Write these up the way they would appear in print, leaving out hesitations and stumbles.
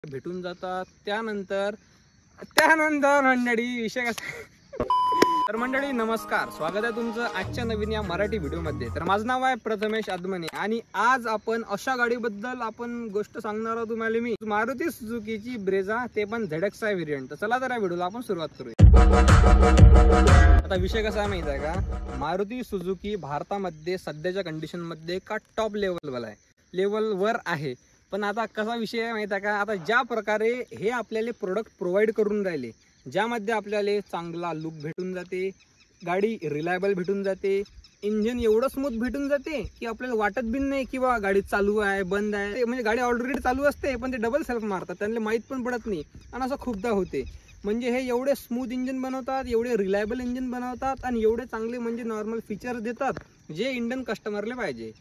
भेटून जातात। त्यानंतर त्यानंतर मंडळी विषय कसा तर मंडळी नमस्कार, स्वागत आहे तुमचं आजच्या नवीन या मराठी व्हिडिओमध्ये। तर माझं नाव आहे प्रथमेश आदमने आणि आज आपण अशा गाडीबद्दल गोष्ट सांगणार आहोत तुम्हाला मी, मारुती सुझुकीची ब्रेझा, ते पण ZXi व्हेरियंट। तर चला तर या व्हिडिओला आपण सुरुवात करूया। आता विषय कसा आहे माहिती आहे का, मारुती सुझुकी भारतामध्ये सध्याच्या कंडिशन मध्ये का टॉप लेवलवर आहे। पण आता कसा विषय आहे माहिती आहे का, आता ज्या प्रकारे हे आपल्याला प्रोडक्ट प्रोव्हाइड करून राहिले, ज्यामध्ये आपल्याला चांगला लुक भेटून जाते, गाडी रिलायबल भेटून जाते, इंजिन एवढं स्मूथ भेटून जाते की आपल्याला वाटत बी नाही की बा गाडी चालू आहे बंद आहे। म्हणजे गाडी ऑलरेडी चालू असते पण ते डबल सेल्फ मारतात, त्यांना माहीत पण पडत नाही आणि असं खूपदा होते। म्हणजे हे एवढे स्मूथ इंजिन बनवतात, एवढे रिलायबल इंजिन बनवतात आणि एवढे चांगले म्हणजे नॉर्मल फीचर्स देतात जे इंडियन कस्टमरले पाहिजे।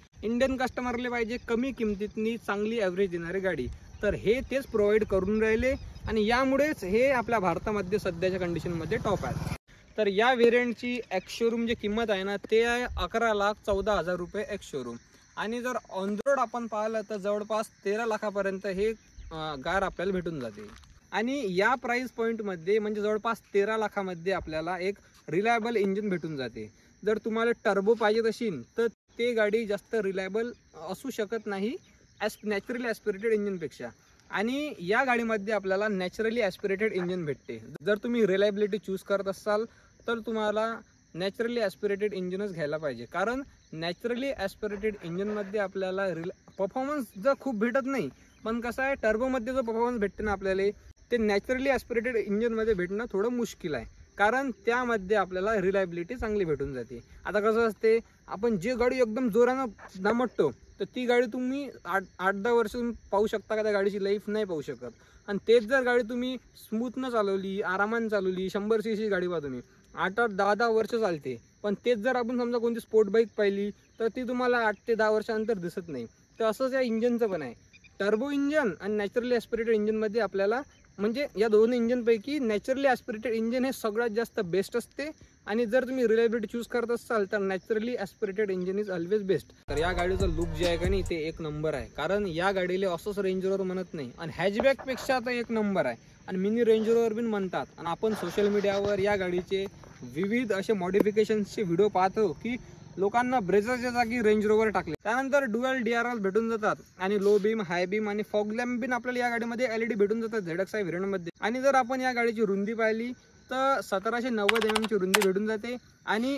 कमी किमतीतनी चांगली ॲव्हरेज देणारी गाडी, तर हे तेच प्रोव्हाइड करून राहिले आणि यामुळेच हे आपल्या भारतामध्ये सध्याच्या कंडिशनमध्ये टॉप आहे। तर या व्हेरियंटची एक्स शोरूम जी किंमत आहे ना, ते आहे 11,14,000 रुपये एक्स शोरूम। आणि जर ऑन रोड आपण पाहिलं तर जवळपास 13 लाखापर्यंत हे कार आपल्याला भेटून जाते। आणि या प्राइस पॉईंटमध्ये म्हणजे जवळपास 13 लाखामध्ये आपल्याला एक रिलायबल इंजिन भेटून जाते। जर तुम्हाला टर्बो पाहिजे असेल तर ते गाडी जास्त रिलायबल असू शकत नाही नॅचरली ॲस्पिरेटेड इंजिनपेक्षा। आणि या गाडीमध्ये आपल्याला नॅचरली ॲस्पिरेटेड इंजिन भेटते। जर तुम्ही रिलायबिलिटी चूज करत असाल तर तुम्हाला नॅचरली ॲस्पिरेटेड इंजिनच घ्यायला पाहिजे, कारण नॅचरली ॲस्पिरेटेड इंजिनमध्ये आपल्याला परफॉर्मन्स जर खूप भेटत नाही, पण कसं आहे टर्बोमध्ये जो परफॉर्मन्स भेटते ना आपल्याला, ते नॅचरली ॲस्पिरेटेड इंजिनमध्ये भेटणं थोडं मुश्किल आहे, कारण त्यामध्ये आपल्याला रिलायबिलिटी चांगली भेटून जाते। आता कसं असते, आपण जे गाडी एकदम जोरानं दमटतो तर ती गाडी तुम्ही 8-10 वर्ष पाहू शकता का त्या गाडीची लाईफ नाही पाहू शकत। आणि तेच जर गाडी तुम्ही स्मूथनं चालवली, आरामानं चालवली, 100 cc गाडी पहा तुम्ही 8-10 वर्ष चालते। पण तेच जर आपण समजा कोणती स्पोर्ट बाईक पाहिली तर ती तुम्हाला 8 ते 10 वर्षानंतर दिसत नाही। तर असंच या इंजिनचं पण आहे, टर्बो इंजन आणि नॅचरली ॲस्पिरेटेड इंजिनमध्ये आपल्याला म्हणजे या दोन इंजिनपैकी नॅचरली ॲस्पिरेटेड इंजिन हे सगळ्यात जास्त बेस्ट असते। आणि जर तुम्ही रिलायबिलिटी चूज करत असाल तर naturally aspirated engine is always best. तर या गाडीचं लुक जे आहे का नाही ते एक नंबर आहे, कारण या गाडीला असंच रेंज रोवर म्हणत नाही आणि हॅचबॅकपेक्षा आता एक नंबर आहे आणि मिनी रेंज रोवर पण म्हणतात। आणि आपण सोशल मीडियावर या गाडीचे विविध असे मॉडिफिकेशन्सचे व्हिडिओ पाहतो की लोकांना ब्रेझाच्या जागी रेंज रोवर टाकले। त्यानंतर डुअल DRL भेटून जातात आणि लो बीम, हाय बीम आणि फॉग लॅम्प बिन आपल्याला या गाडीमध्ये LED भेटून जातात ZXi व्हेरियंटमध्ये। आणि जर आपण या गाडीची रुंदी पाहिली तर 1790 mm ची रुंदी भेटून जाते आणि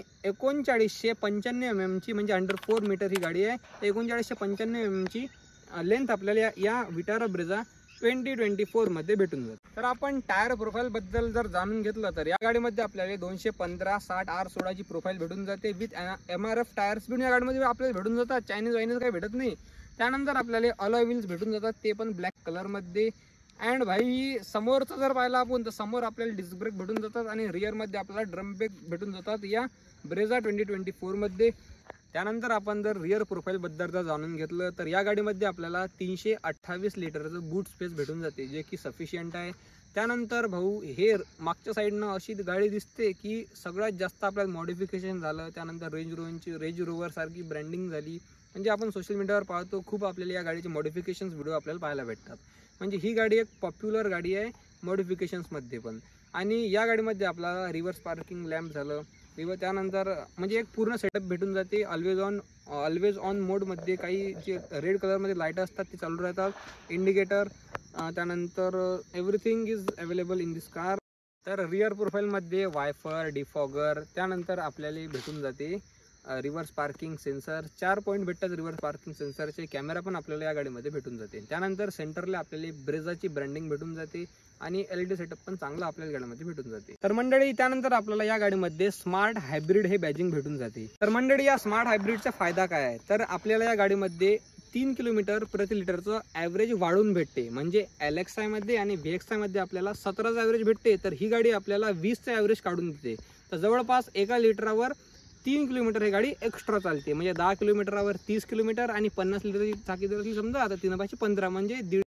3995 mm ची म्हणजे अंडर 4 मीटर ही गाडी आहे। 3995 mm ची लेंथ आपल्याला या विटारा ब्रेझा 2024 मध्ये भेटून जाते। तर आपण टायर प्रोफाईल बद्दल जर जाणून घेतलं तर या गाडीमध्ये आपल्याला 215/60 R16 ची प्रोफाईल भेटून जाते विथ MRF टायर्स पण या गाडीमध्ये आपल्याला भेटून जातात, चायनीज काही भेटत नाही। त्यानंतर आपल्याला अलॉय व्हील्स भेटून जातात, ते पण ब्लॅक कलर मध्ये। अँड भाई समोरचं जर पाहिलं आपण तर समोर आपल्याला डिस्क ब्रेक भेटून जातात आणि रिअर मध्ये आपल्याला ड्रम ब्रेक भेटून जातात या ब्रेझा 2024 मध्ये। त्यानंतर आपण जर रिअर प्रोफाईल बद्दल जर जाणून घेतलं तर या गाडीमध्ये आपल्याला 328 लिटरचं बूट स्पेस भेटून जाते, जे की सफिशियंट आहे। त्यानंतर भाऊ हे मागच्या साईडनं अशी गाडी दिसते की सगळ्यात जास्त आपल्याला मॉडिफिकेशन झालं। त्यानंतर रेंज रोवर सारखी ब्रँडिंग झाली, म्हणजे आपण सोशल मीडियावर पाहतो खूप आपल्याला या गाडीचे मॉडिफिकेशन्स व्हिडिओ आपल्याला पाहायला भेटतात। म्हणजे ही गाडी एक पॉप्युलर गाडी आहे मॉडिफिकेशन्समध्ये पण। आणि या गाडीमध्ये आपल्याला रिव्हर्स पार्किंग लॅम्प झालं, त्यानंतर म्हणजे एक पूर्ण सेटअप भेटून जाते। ऑलवेज ऑन मोडमध्ये काही जे रेड कलरमध्ये लाईट असतात ते चालू राहतात, इंडिकेटर, त्यानंतर everything is available in this car. तर रिअर प्रोफाईलमध्ये वायफर, डिफॉगर, त्यानंतर आपल्याला भेटून जाते रिव्हर्स पार्किंग सेन्सर, 4 पॉईंट भेटतात रिव्हर्स पार्किंग सेन्सरचे। कॅमेरा पण आपल्याला या गाडीमध्ये भेटून जाते। त्यानंतर सेंटरला आपल्याला ब्रेझाची ब्रँडिंग भेटून जाते आणि LED सेटअप पण चांगला आपल्याला गाडीमध्ये भेटून जाते। तर मंडळी त्यानंतर आपल्याला या गाडीमध्ये स्मार्ट हायब्रिड हे बॅजिंग भेटून जाते। तर मंडळी या स्मार्ट हायब्रिडचा फायदा काय आहे, तर आपल्याला या गाडीमध्ये 3 किलोमीटर प्रति लिटरचं ॲव्हरेज वाढून भेटते। म्हणजे LXi मध्ये आणि VXi मध्ये आपल्याला 17चं ॲव्हरेज भेटते, तर ही गाडी आपल्याला 20चं ॲव्हरेज काढून देते। तर जवळपास 1 लिटरवर 3 किलोमीटर ही गाडी एक्स्ट्रा चालते। म्हणजे 10 किलोमीटरवर 30 किलोमीटर आणि 50 लिटरची चाकी जर समजा आता 3/15 म्हणजे 1.5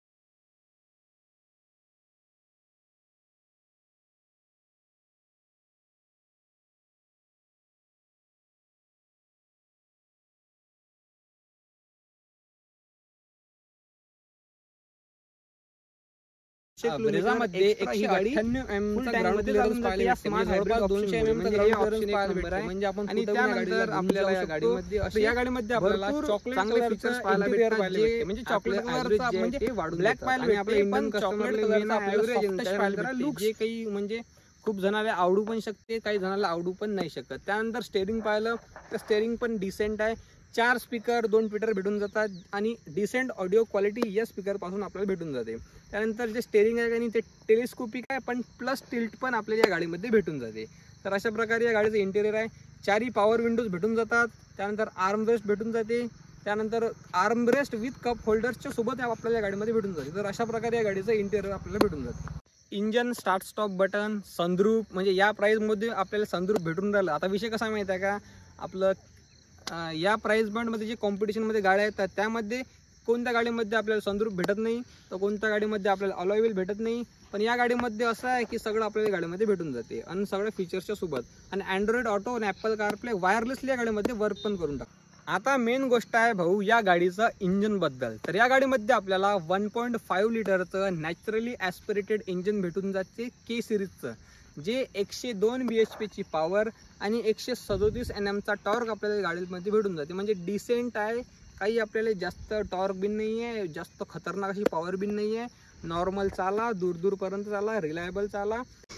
ब्रेझामध्ये 198 mm चा ग्राउंड क्लिअरन्स पाहायला भेटते, म्हणजे जवळपास 200 mm चा ग्राउंड क्लिअरन्स पाहायला भेटते. म्हणजे आपण आणि त्यानंतर आपल्याला या गाडीमध्ये आपल्याला चॉकलेट चांगले फीचर्स पाहायला भेटतात, म्हणजे चॉकलेट कलरचा म्हणजे ब्लॅक पाहायला भेटते, पण चॉकलेट कलरचा आपल्याला लुक जे काही म्हणजे खूप जणांना आवडू पण शकते, काही जणांना आवडू पण नाही शकत. त्यानंतर स्टेअरिंग पाहिलं तर स्टेअरिंग पण डिसेंट आहे. 4 स्पीकर 2 ट्विटर भेटून जातात आणि डिसेंट ऑडिओ क्वालिटी या स्पीकर पासून आपल्याला भेटून जाते. त्यानंतर जे स्टेअरिंग आहे आणि ते टेलिस्कोपिक आहे, पण प्लस टिल्ट पण आपल्याला या गाडीमध्ये भेटून जाते. तर अशा प्रकारे या गाडीचं इंटेरियर आहे. 4 पॉवर विंडोज भेटून जातात. त्यानंतर आर्मरेस्ट भेटून जाते. त्यानंतर आर्मरेस्ट विथ कप होल्डर्सच्या सोबत आपल्याला या गाडीमध्ये भेटून जाते. तर अशा प्रकारे या गाडीचं इंटेरियर आपल्याला भेटून जाते. Engine, start stop button, sunroof, म्हणजे या प्राईजमध्ये आपल्याला सनरूफ भेटून राहिलं. आता विषय कसा माहिती आहे का, आपलं या प्राईस बँडमध्ये जे कॉम्पिटिशनमध्ये गाड्या येतात त्यामध्ये कोणत्या गाडीमध्ये आपल्याला सनरूफ भेटत नाही, तर कोणत्या गाडीमध्ये आपल्याला अलॉय व्हील भेटत नाही. पण या गाडीमध्ये असं आहे की सगळं आपल्याला गाडीमध्ये भेटून जाते आणि सगळ्या फीचर्सच्या सोबत. आणि अँड्रॉइड ऑटो आणि ॲपल कारप्ले वायरलेसली या गाडीमध्ये वर्क पण करून टाकतो. आता मेन गोष्ट आहे भाऊ या गाडीचं इंजनबद्दल. तर या गाडीमध्ये आपल्याला 1.5 लिटरचं नॅचरली ॲस्पिरेटेड इंजिन भेटून जाते के सिरीजचं, जे 102 bhp ची पॉवर आणि 137 Nm चा टॉर्क आपल्याला गाडीमध्ये भेटून जाते. म्हणजे डिसेंट आहे, काही आपल्याला जास्त टॉर्क बिन नाही आहे, जास्त खतरनाक अशी पॉवर बिन नाही आहे. नॉर्मल चाला, दूरपर्यंत चाला, रिलायबल चाला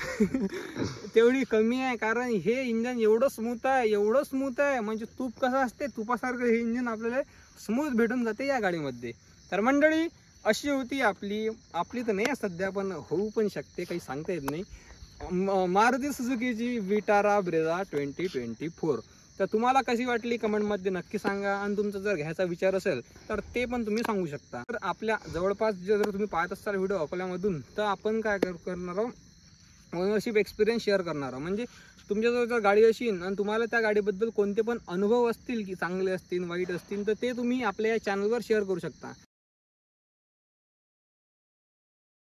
तेवढी कमी आहे. कारण हे इंजन एवढं स्मूथ आहे म्हणजे तूप कसं असते तुपासारखं हे इंजन आपल्याला स्मूथ भेटून जाते या गाडीमध्ये. तर मंडळी अशी होती आपली तर नाही सध्या, पण होऊ पण शकते, काही सांगता येत नाही, मारुती सुझुकीची विटारा ब्रेझा 2024. तर तुम्हाला कशी वाटली कमेंटमध्ये नक्की सांगा. आणि तुमचा जर घ्यायचा विचार असेल तर ते पण तुम्ही सांगू शकता. तर आपल्या जवळपास जर तुम्ही पाहत असाल व्हिडिओ अकोल्यामधून, तर आपण काय करणार आहोत, ओनरशिप एक्सपिरियन्स शेअर करणार. म्हणजे तुमच्याजवळ जर गाडी असेल आणि तुम्हाला त्या गाडीबद्दल कोणते पण अनुभव असतील की चांगले असतील वाईट असतील, तर ते तुम्ही आपल्या या चॅनलवर शेअर करू शकता.